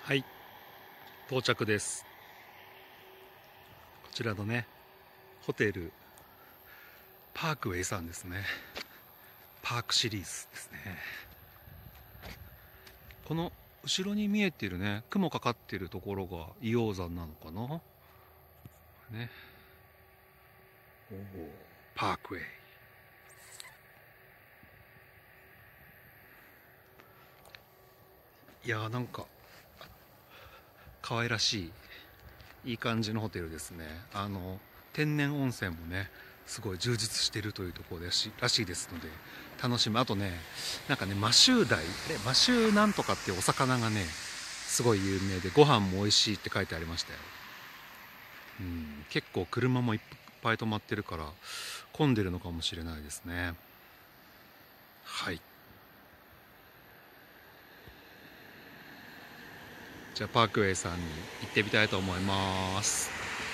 はい、到着です。こちらのね、ホテルパークウェイさんですね。パークシリーズですね。この後ろに見えているね、雲かかっているところが硫黄山なのかなね。おお、パークウェイ。いやー、なんか可愛らしいいい感じのホテルですね。天然温泉もねすごい充実しているというところらしいですので楽しむ。あとね、なんかね、マシューダイ、マシューなんとかっていうお魚がねすごい有名で、ご飯も美味しいって書いてありましたよ。結構車もいっぱい止まってるから混んでるのかもしれないですね。はい、じゃあパークウェイさんに行ってみたいと思います。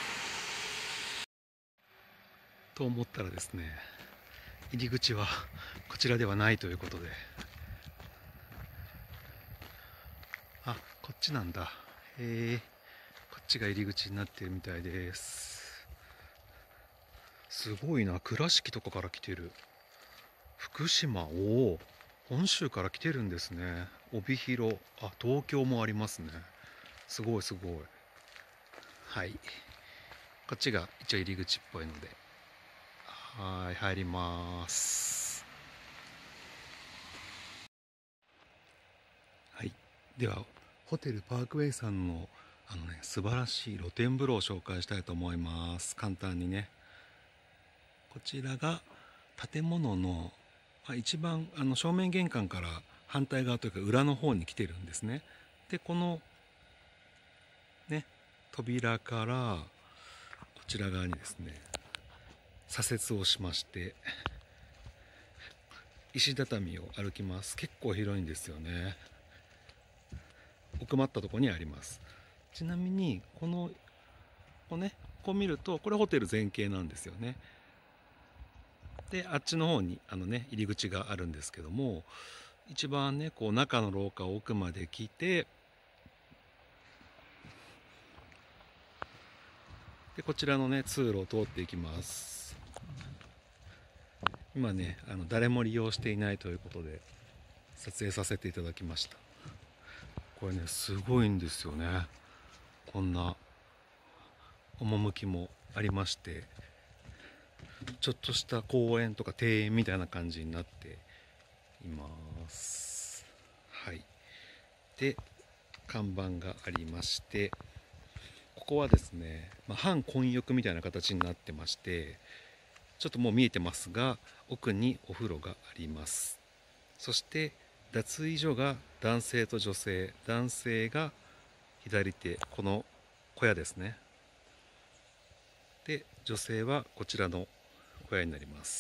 と思ったらですね、入り口はこちらではないということで、あ、こっちなんだ。へえ、こっちが入り口になってるみたいです。すごいな、倉敷とかから来てる。福島、おお、本州から来てるんですね。帯広、あ、東京もありますね。すごいすごい。はい、こっちが一応入り口っぽいので、はい、入ります。はい、ではホテルパークウェイさんの素晴らしい露天風呂を紹介したいと思います。簡単にね、こちらが建物の、一番正面玄関から反対側というか裏の方に来てるんですね。でこのね、扉からこちら側にですね左折をしまして、石畳を歩きます。結構広いんですよね。奥まったところにあります。ちなみにこう見るとこれホテル全景なんですよね。であっちの方に入り口があるんですけども、一番ねこう中の廊下を奥まで来て、でこちらのね通路を通っていきます。今ね誰も利用していないということで撮影させていただきました。これねすごいんですよね。こんな趣もありまして、ちょっとした公園とか庭園みたいな感じになっています。はい、で看板がありまして、ここはですね、半混浴みたいな形になってまして、ちょっともう見えてますが奥にお風呂があります。そして脱衣所が男性と女性、男性が左手、この小屋ですね。で女性はこちらの小屋になります。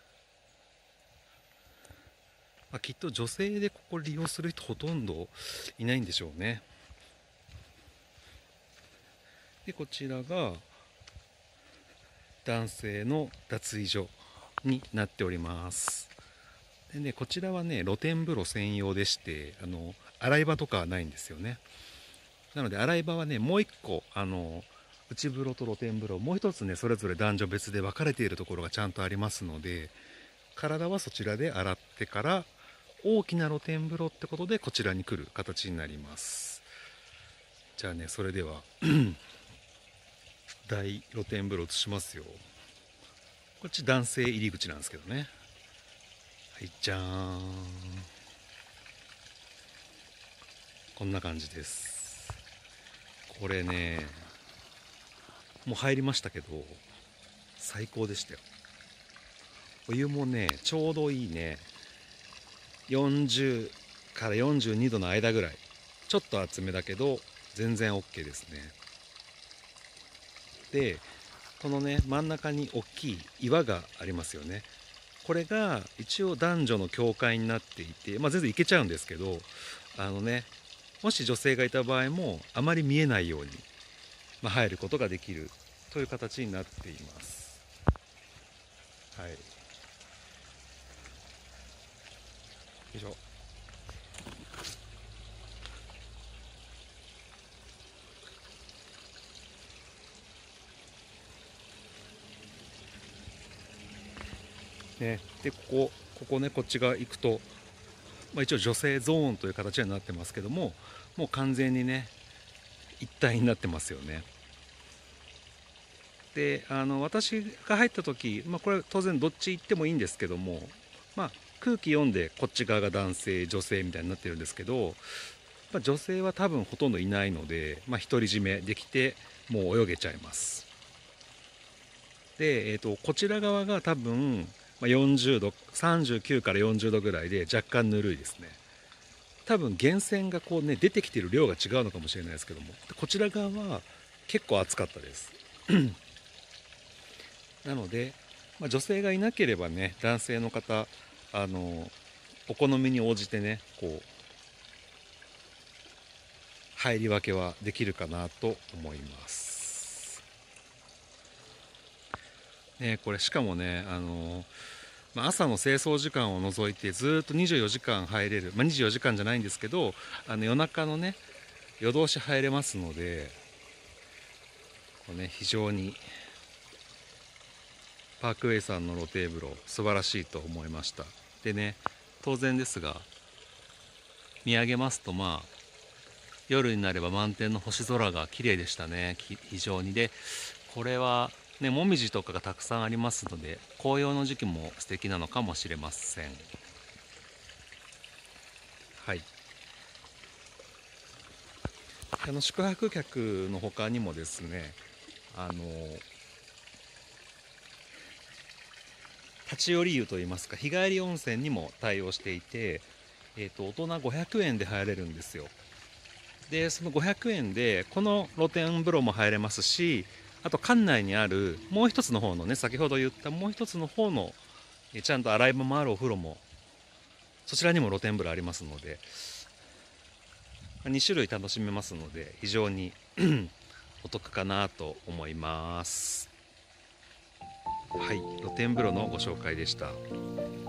きっと女性でここ利用する人ほとんどいないんでしょうね。でこちらが男性の脱衣所になっております。でね、こちらはね露天風呂専用でして、洗い場とかはないんですよね。なので洗い場はねもう一個内風呂と露天風呂もう一つねそれぞれ男女別で分かれているところがちゃんとありますので、体はそちらで洗ってから大きな露天風呂ってことでこちらに来る形になります。じゃあね、それでは大露天風呂移しますよ。こっち男性入り口なんですけどね。はい、じゃーん、こんな感じです。これねもう入りましたけど最高でしたよ。お湯もねちょうどいいね、40から42度の間ぐらい、ちょっと厚めだけど全然 OK ですね。でこのね真ん中に大きい岩がありますよね。これが一応男女の境界になっていて、全然行けちゃうんですけど、もし女性がいた場合もあまり見えないように、入ることができるという形になっています。はい、よいしょ。 ね、でここね、こっち側行くと、一応女性ゾーンという形になってますけども、もう完全にね一体になってますよね。で私が入った時、これ当然どっち行ってもいいんですけども、空気読んでこっち側が男性女性みたいになってるんですけど、女性は多分ほとんどいないので、独り占めできてもう泳げちゃいます。で、こちら側が多分40度、39から40度ぐらいで若干ぬるいですね。多分源泉がこうね出てきてる量が違うのかもしれないですけども、こちら側は結構暑かったですなので、女性がいなければね、男性の方お好みに応じてねこう入り分けはできるかなと思いますね。これしかもね朝の清掃時間を除いてずっと24時間入れる、24時間じゃないんですけど夜中のね夜通し入れますので、こう、非常にパークウェイさんの露天風呂素晴らしいと思いました。でね、当然ですが見上げますと夜になれば満天の星空が綺麗でしたね。非常に。でこれはね、もみじとかがたくさんありますので紅葉の時期も素敵なのかもしれません。はい、宿泊客の他にもですね、立ち寄り湯といいますか日帰り温泉にも対応していて、大人500円で入れるんですよ。でその500円でこの露天風呂も入れますし、あと館内にあるもう一つの方のね、先ほど言ったもう一つの方のちゃんと洗い場もあるお風呂も、そちらにも露天風呂ありますので2種類楽しめますので非常にお得かなと思います。はい、露天風呂のご紹介でした。